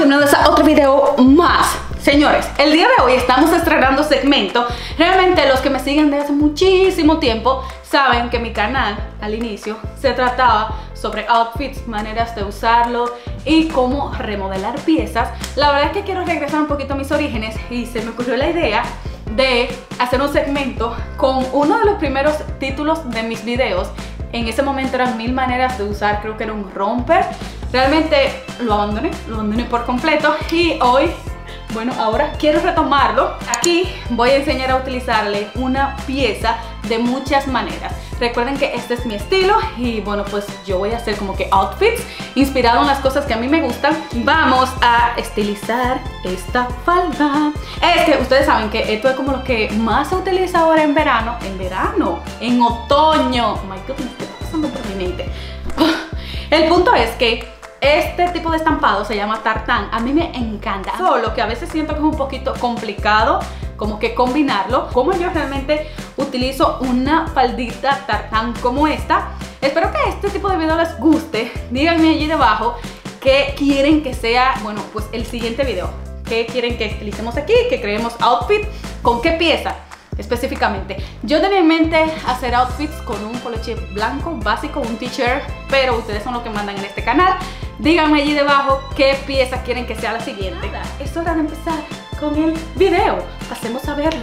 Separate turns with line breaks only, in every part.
bienvenidos a otro video más. Señores, el día de hoy estamos estrenando segmento. Realmente los que me siguen desde hace muchísimo tiempo saben que mi canal al inicio se trataba sobre outfits, maneras de usarlo y cómo remodelar piezas. La verdad es que quiero regresar un poquito a mis orígenes y se me ocurrió la idea de hacer un segmento con uno de los primeros títulos de mis videos. En ese momento eran 1000 maneras de usar, creo que era un romper. Realmente lo abandoné por completo y hoy, bueno, ahora quiero retomarlo. Aquí voy a enseñar a utilizarle una pieza de muchas maneras. Recuerden que este es mi estilo y bueno, pues yo voy a hacer como que outfits inspirado en las cosas que a mí me gustan. Vamos a estilizar esta falda. Es que ustedes saben que esto es como lo que más se utiliza ahora en verano. En otoño. Oh my goodness, ¿qué está pasando por mi mente? El punto es que este tipo de estampado se llama tartán. A mí me encanta, solo que a veces siento que es un poquito complicado como que combinarlo. Como yo realmente utilizo una faldita tartán como esta. Espero que este tipo de video les guste. Díganme allí debajo qué quieren que sea, bueno, pues el siguiente video. ¿Qué quieren que estilicemos aquí? Que creemos outfit. ¿Con qué pieza? Específicamente, yo tenía en mente hacer outfits con un poloche blanco básico, un t-shirt, pero ustedes son los que mandan en este canal. Díganme allí debajo qué pieza quieren que sea la siguiente. Es hora de empezar con el video. Pasemos a verlo.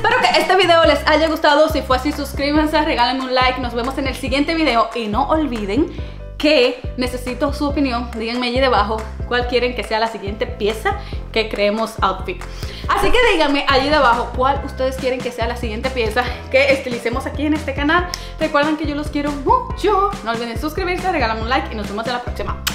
Espero que este video les haya gustado. Si fue así, suscríbanse, regálenme un like. Nos vemos en el siguiente video y no olviden que necesito su opinión. Díganme allí debajo cuál quieren que sea la siguiente pieza que creemos outfit. Así que díganme allí debajo cuál ustedes quieren que sea la siguiente pieza que estilicemos aquí en este canal. Recuerden que yo los quiero mucho. No olviden suscribirse, regálenme un like y nos vemos en la próxima.